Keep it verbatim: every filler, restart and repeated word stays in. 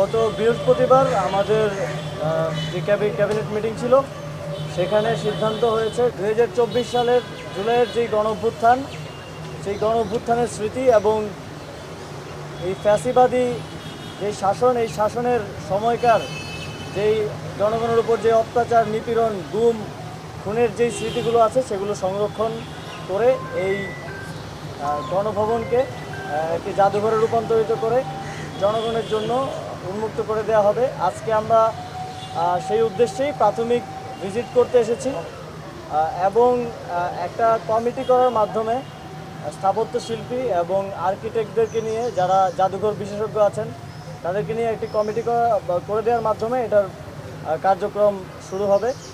গত বৃহস্পতিবার আমাদের যে ক্যাবিনেট মিটিং ছিল সেখানে সিদ্ধান্ত হয়েছে দুই হাজার চব্বিশ সালের জুলাইয়ের যেই গণ অভ্যুত্থান সেই গণ অভ্যুত্থানের স্মৃতি এবং এই ফ্যাসিবাদী যেই শাসন এই শাসনের সময়কার যেই জনগণের উপর যে অত্যাচার নিপীড়ন গুম খুনের যেই স্মৃতিগুলো আছে সেগুলো সংরক্ষণ করে এই গণভবনকে একটি জাদুঘরে রূপান্তরিত করে জনগণের জন্য উন্মুক্ত করে দেওয়া হবে। আজকে আমরা সেই উদ্দেশ্যেই প্রাথমিক ভিজিট করতে এসেছি এবং একটা কমিটি করার মাধ্যমে স্থাপত্য শিল্পী এবং আর্কিটেক্টদেরকে নিয়ে যারা জাদুঘর বিশেষজ্ঞ আছেন তাদেরকে নিয়ে একটি কমিটি করে দেওয়ার মাধ্যমে এটার কার্যক্রম শুরু হবে।